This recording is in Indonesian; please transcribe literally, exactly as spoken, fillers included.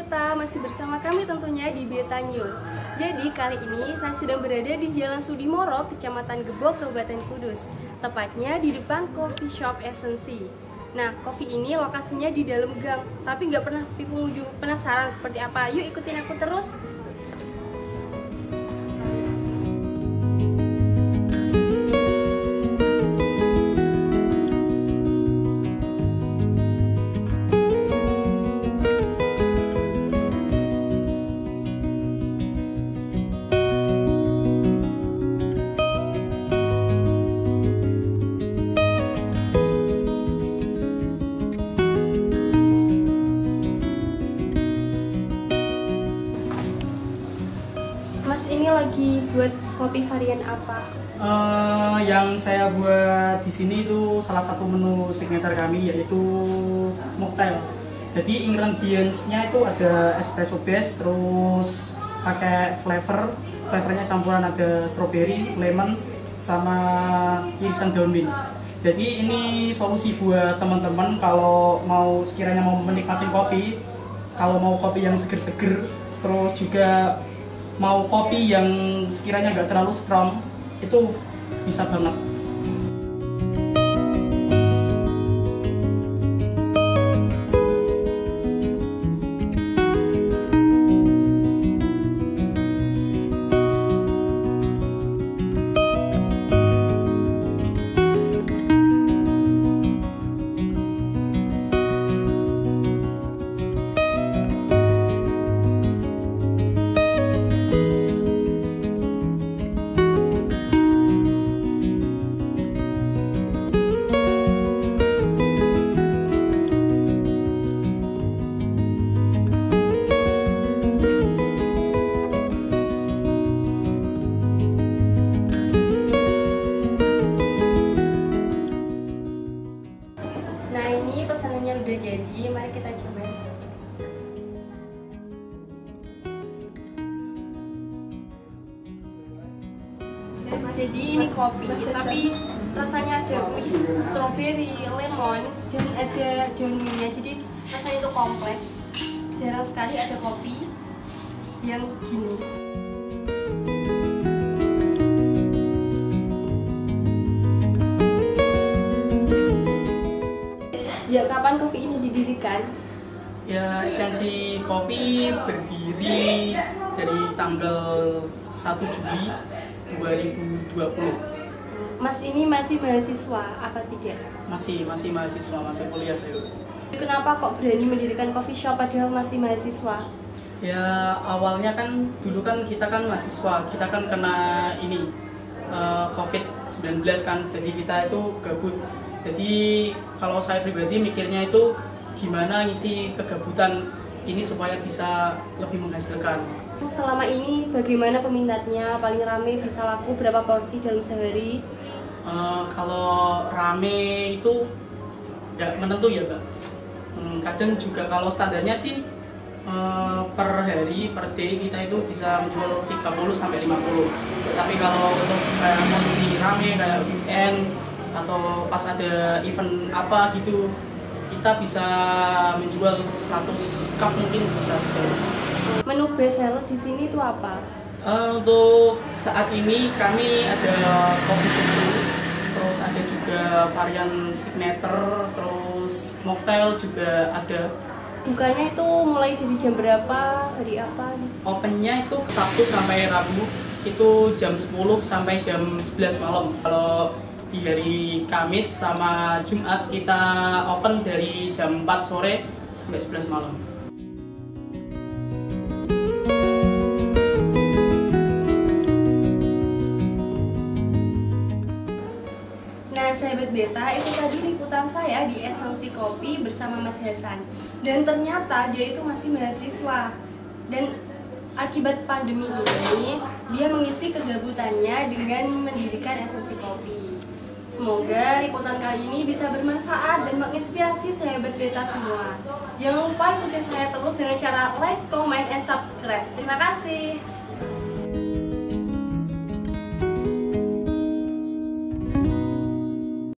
Beta, masih bersama kami tentunya di Beta News. Jadi kali ini saya sedang berada di Jalan Sudimoro, Kecamatan Gebok, Kabupaten Kudus. Tepatnya di depan coffee shop Esensi. Nah, coffee ini lokasinya di dalam gang, tapi nggak pernah sepi pengunjung. Penasaran seperti apa? Yuk ikutin aku terus. Mas ini lagi buat kopi varian apa? Uh, yang saya buat di sini itu salah satu menu signature kami, yaitu mocktail. Jadi ingredients-nya itu ada espresso base, terus pakai flavor, flavornya campuran ada strawberry, lemon, sama irisan daun mint. Jadi ini solusi buat teman-teman kalau mau sekiranya mau menikmati kopi, kalau mau kopi yang seger-seger, terus juga mau kopi yang sekiranya nggak terlalu strong, itu bisa banget. Nah ini pesanannya udah jadi, mari kita coba. Jadi ini kopi, tapi rasanya ada mix strawberry, lemon, dan ada daun mintnya. Jadi rasanya itu kompleks. Jarang sekali ada kopi yang gini. Sejak kapan kopi ini didirikan? Ya, Esensi Kopi berdiri dari tanggal satu Juli dua ribu dua puluh. Mas ini masih mahasiswa apa tidak? Masih, masih mahasiswa, masih kuliah saya. Kenapa kok berani mendirikan coffee shop padahal masih mahasiswa? Ya, awalnya kan dulu kan kita kan mahasiswa, kita kan kena ini uh, covid sembilan belas kan, jadi kita itu gabut. Jadi kalau saya pribadi mikirnya itu gimana ngisi kegabutan ini supaya bisa lebih menghasilkan. Selama ini bagaimana peminatnya? Paling rame bisa laku berapa porsi dalam sehari? Uh, kalau rame itu nggak menentu ya, Mbak. Hmm, kadang juga kalau standarnya sih uh, per hari, per day kita itu bisa menjual tiga puluh sampai lima puluh. Tapi kalau untuk kayak porsi rame kayak weekend atau pas ada event apa gitu, kita bisa menjual seratus cup mungkin bisa sekali. Menu best seller di sini itu apa? Uh, untuk saat ini kami ada kopi susu, terus ada juga varian signature, terus mocktail juga ada. Bukanya itu mulai dari jam berapa, hari apa? Opennya itu Sabtu sampai Rabu, itu jam sepuluh sampai jam sebelas malam. Kalau di hari Kamis sama Jumat kita open dari jam empat sore sampai sebelas malam. Nah sahabat Beta, itu tadi liputan saya di Esensi Kopi bersama Mas Hasan. Dan ternyata dia itu masih mahasiswa. Dan akibat pandemi ini, dia mengisi kegabutannya dengan mendirikan Esensi Kopi. Semoga liputan kali ini bisa bermanfaat dan menginspirasi sahabat Beta semua. Jangan lupa ikuti saya terus dengan cara like, comment, and subscribe. Terima kasih.